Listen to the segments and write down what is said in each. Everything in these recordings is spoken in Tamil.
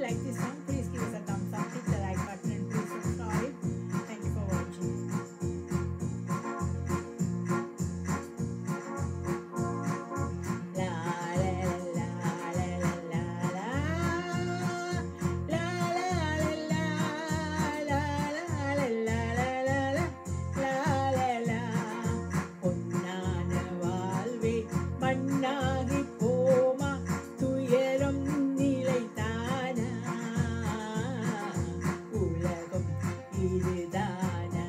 like this song, please give us a thumbs up, hit the like button and please subscribe. Thank you for watching. மண்ணாகி போமா துயரம் நிலைத்தானா உலகம் இதுதானா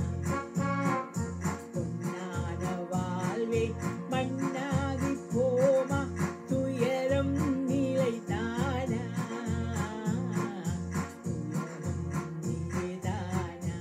பொன்னான வாழ்வே மண்ணாகி போமா துயரம் நிலைத்தானா உலகம் இதுதானா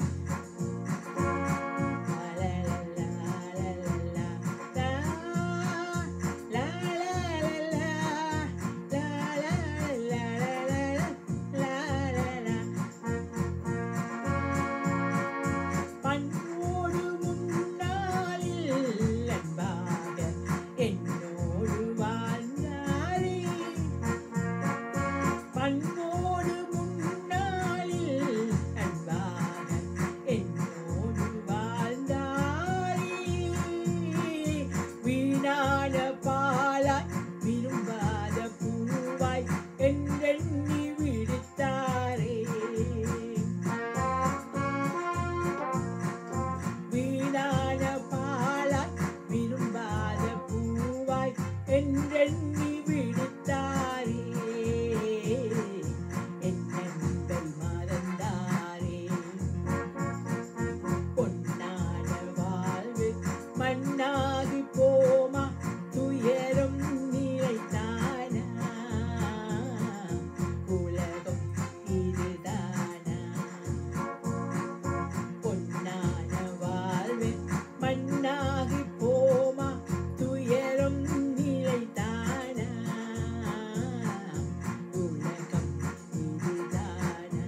என்றெண்ணி விடுத்தாரே வீணான பாலாய் விரும்பாத பூவாய் என்றெண்ணி விடுத்தாரே என் அன்பை மறந்தாரே பொன்னான வாழ்வு மண்ணாகி போமா துயரம் நிலைத்தானா உலகம் இதுதானா பொன்னான வாழ்வு மண்ணாகி போமா துயரம் நிலைத்தானா உலகம் இதுதானா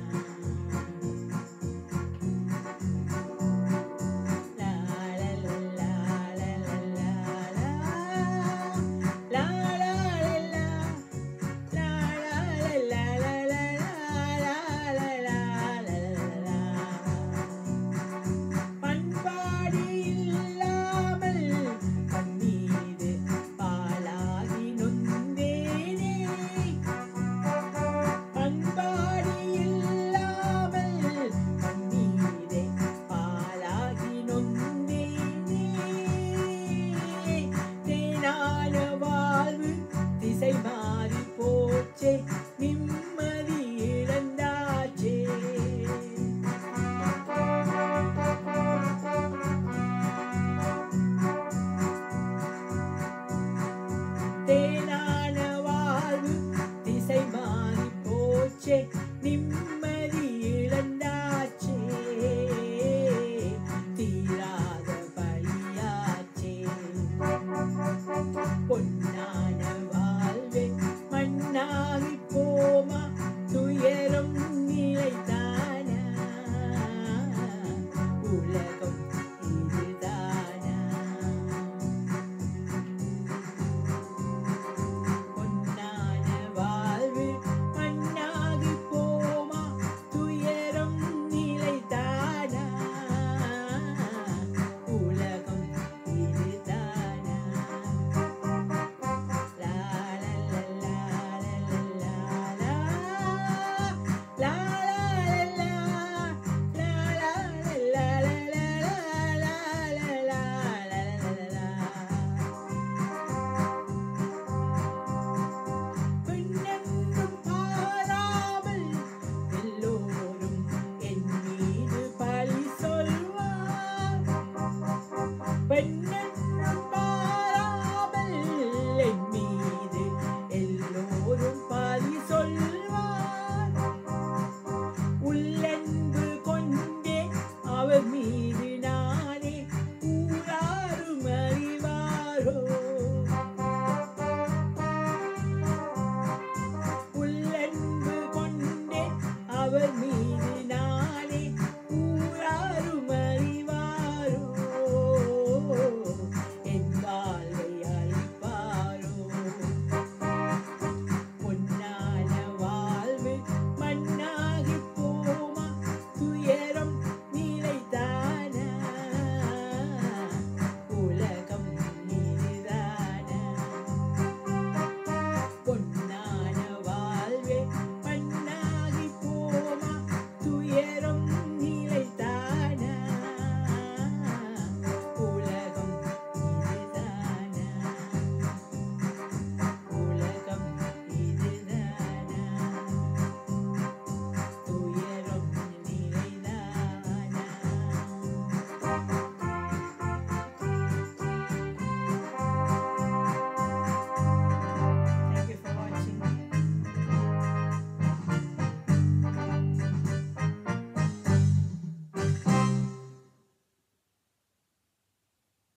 பண்பாடு இல்லாமல் கண்ணீர் பாலாகி நொந்தேனே பண்பாடு இல்லாமல் கண்ணீரே பாலாகி நொந்தேனே தேனான வாழ்வு திசை மாறி போச்சே நிம்மதி இழந்தாச்சே தேனான வாழ்வு திசை மாறி போச்சே